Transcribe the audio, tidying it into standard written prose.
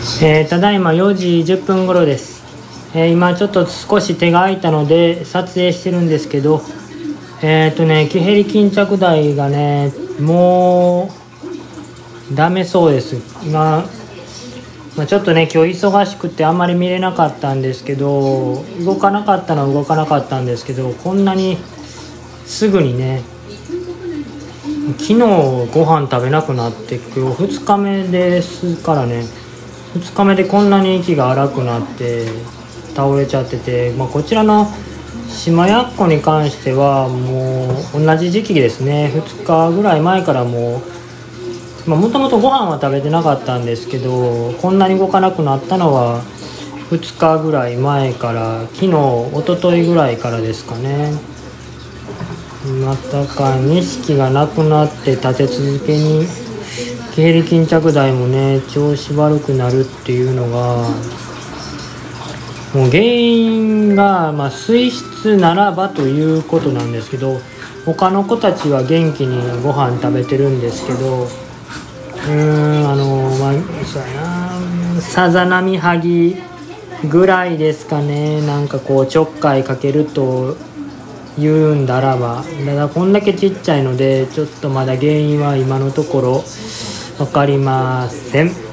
ただいま4時10分頃です。今ちょっと少し手が空いたので撮影してるんですけど、キヘリ巾着台がね、もうダメそうです。ちょっとね、今日忙しくてあんまり見れなかったんですけど、動かなかったのは動かなかったんですけど、こんなにすぐにね、昨日ご飯食べなくなって今日2日目ですからね、2日目でこんなに息が荒くなって倒れちゃってて、こちらの島やっこに関してはもう同じ時期ですね。2日ぐらい前からもともとご飯は食べてなかったんですけど、こんなに動かなくなったのは2日ぐらい前から、昨日一昨日ぐらいからですかね。またか2匹がなくなって立て続けにキヘリ巾着台もね調子悪くなるっていうのが、もう原因が水質ならばということなんですけど、他の子たちは元気にご飯食べてるんですけど、そうやな、さざ波はぎぐらいですかね。ちょっかいかけると言うんだらば、ただこんだけちっちゃいのでちょっとまだ原因は今のところ分かりません。